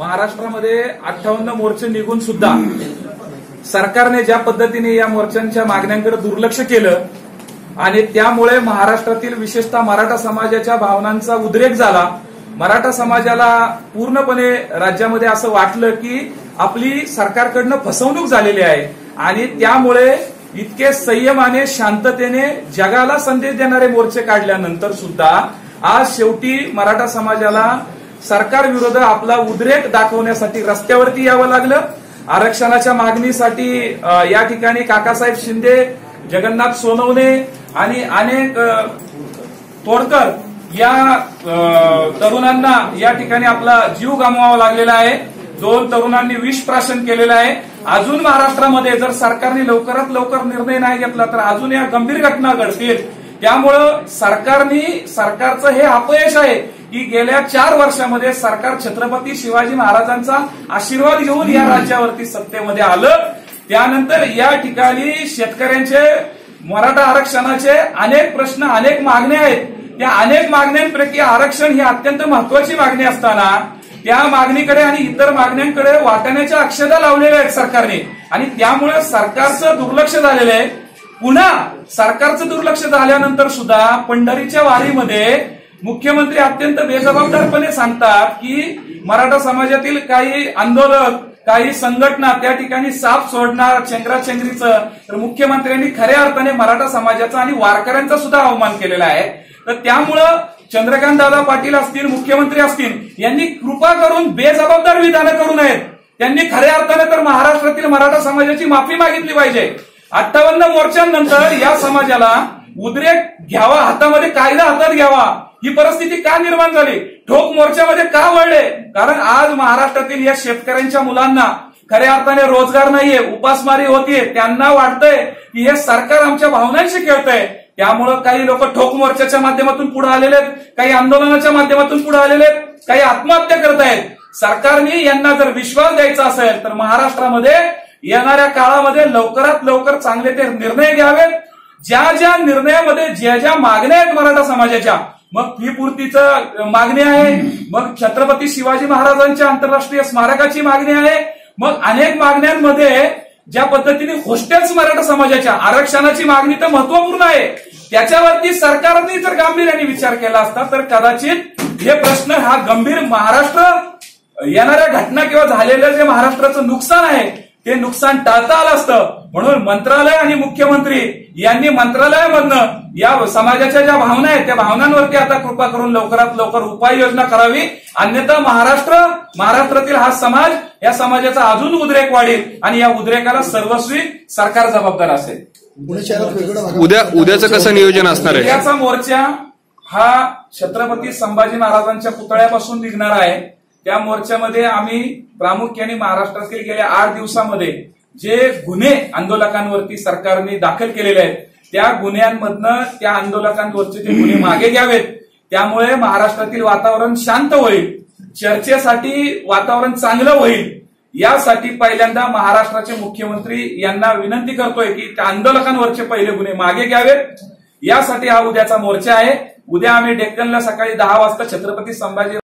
महाराष्ट्रामध्ये 58 मोर्चे निघून सुद्धा सरकारने ज्या पद्धतीने या मोर्चांच्या मागण्यांकडे दुर्लक्ष केलं आणि त्यामुळे महाराष्ट्रातील विशेषतः मराठा समाजाच्या भावनांचा उद्रेक झाला। मराठा समाजाला पूर्णपणे राज्यामध्ये असं वाटलं की आपली सरकारकडनं फसवणूक झालेली आहे आणि त्यामुळे इतके संयमाने शांततेने जगाला संदेश देणारे मोर्चे काढल्यानंतर सुद्धा आज शेवटी मराठा समाजाला सरकार विरोधात आपला उद्रेक दाखवण्यासाठी रस्त्यावरती यावं लागलं। आरक्षणाच्या मागणीसाठी या ठिकाणी काकासाहेब शिंदे, जगन्नाथ सोनवणे आणि अनेक तोडकर या तरुणांना या ठिकाणी आपला जीव गमवावा लागलेला आहे। 2 तरुणांनी विष प्राशन केलेलं आहे। अजून महाराष्ट्रामध्ये जर सरकारने लवकरात लवकर निर्णय नाही घेतला तर अजून या गंभीर घटना घडतील। त्यामुळं सरकारचं हे अपयश आहे की गेल्या 4 वर्षामध्ये सरकार छत्रपती शिवाजी महाराजांचा आशीर्वाद घेऊन या राज्यावरती सत्तेमध्ये आलं। त्यानंतर या ठिकाणी शेतकऱ्यांचे, मराठा आरक्षणाचे अनेक प्रश्न, अनेक मागण्या आहेत। त्या अनेक मागण्यांपैकी आरक्षण ही अत्यंत महत्वाची मागणी असताना त्या मागणीकडे आणि इतर मागण्यांकडे वाटाण्याच्या अक्षता लावलेल्या आहेत सरकारने आणि त्यामुळे सरकारचं दुर्लक्ष झालेलं आहे। पुन्हा सरकारचं दुर्लक्ष झाल्यानंतर सुद्धा पंढरीच्या वारीमध्ये मुख्यमंत्री अत्यंत बेजबाबदारपणे सांगतात की मराठा समाजातील काही आंदोलक, काही संघटना त्या ठिकाणी साप सोडणार चेंगराचेंगरीचं, तर मुख्यमंत्र्यांनी खऱ्या अर्थाने मराठा समाजाचा आणि वारकऱ्यांचा सुद्धा अवमान केलेला आहे। तर त्यामुळं चंद्रकांत दादा पाटील असतील, मुख्यमंत्री असतील, यांनी कृपा करून बेजबाबदार विधानं करू नयेत। त्यांनी खऱ्या अर्थाने तर महाराष्ट्रातील मराठा समाजाची माफी मागितली पाहिजे। 58 मोर्चांनंतर या समाजाला उद्रेक घ्यावा, हातामध्ये कायदा हातात घ्यावा, ही परिस्थिती का निर्माण झाली? ठोक मोर्चामध्ये का वळले? कारण आज महाराष्ट्रातील या शेतकऱ्यांच्या मुलांना खऱ्या अर्थाने रोजगार नाहीये, उपासमारी होतीये। त्यांना वाटतंय की हे सरकार आमच्या भावनांशी खेळतंय। त्यामुळं काही लोक ठोक मोर्चाच्या माध्यमातून पुढे आलेले आहेत, काही आंदोलनाच्या माध्यमातून पुढे आलेले आहेत, काही आत्महत्या करत आहेत। सरकारने यांना जर विश्वास द्यायचा असेल तर महाराष्ट्रामध्ये येणाऱ्या काळामध्ये लवकरात लवकर चांगले ते निर्णय घ्यावेत। ज्या निर्णयामध्ये ज्या मागण्या आहेत मराठा समाजाच्या, मग फी पूर्तीचं मागणी आहे, मग छत्रपती शिवाजी महाराजांच्या आंतरराष्ट्रीय स्मारकाची मागणी आहे, मग अनेक मागण्यांमध्ये ज्या पद्धतीने हॉस्टेल्स मराठा समाजाच्या आरक्षणाची मागणी तर महत्वपूर्ण आहे। त्याच्यावरती सरकारने जर गांभीर्याने विचार केला असता तर कदाचित हे प्रश्न हा गंभीर महाराष्ट्र येणाऱ्या घटना किंवा झालेलं जे महाराष्ट्राचं नुकसान आहे ते नुकसान टाळता आलं असतं। म्हणून मंत्रालय आणि मुख्यमंत्री यांनी मंत्रालयामधनं या समाजाच्या ज्या भावना आहेत त्या भावनांवरती आता कृपा करून लवकरात लवकर उपाययोजना करावी, अन्यथा महाराष्ट्रातील हा समाज, या समाजाचा अजून उद्रेक वाढेल आणि या उद्रेकाला सर्वस्वी सरकार जबाबदार असेल। उद्याचं कसं नियोजन असणार आहे? उद्याचा मोर्चा हा छत्रपती संभाजी महाराजांच्या पुतळ्यापासून निघणार आहे। त्या मोर्चामध्ये आम्ही प्रामुख्याने महाराष्ट्रातील गेल्या 8 दिवसामध्ये जे गुन्हे आंदोलकांवरती सरकारने दाखल केलेले आहेत त्या गुन्ह्यांमधनं त्या आंदोलकांवरचे जे गुन्हे मागे घ्यावेत, त्यामुळे महाराष्ट्रातील वातावरण शांत होईल, चर्चेसाठी वातावरण चांगलं होईल। यासाठी पहिल्यांदा महाराष्ट्राचे मुख्यमंत्री यांना विनंती करतोय की त्या आंदोलकांवरचे पहिले गुन्हे मागे घ्यावेत। यासाठी हा उद्याचा मोर्चा आहे। उद्या आम्ही डेक्कनला सकाळी 10 वाजता छत्रपती संभाजी